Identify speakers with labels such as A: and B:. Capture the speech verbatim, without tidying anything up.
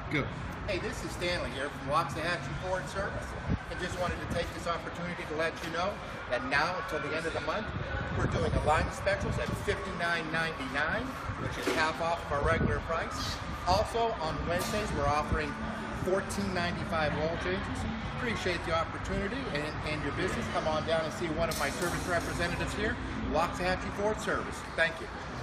A: Go.
B: Hey, this is Stanley here from Waxahachie Ford Service, and just wanted to take this opportunity to let you know that now until the end of the month, we're doing alignment specials at fifty-nine ninety-nine, which is half off of our regular price. Also, on Wednesdays, we're offering fourteen ninety-five oil changes. Appreciate the opportunity and, and your business. Come on down and see one of my service representatives here, Waxahachie Ford Service. Thank you.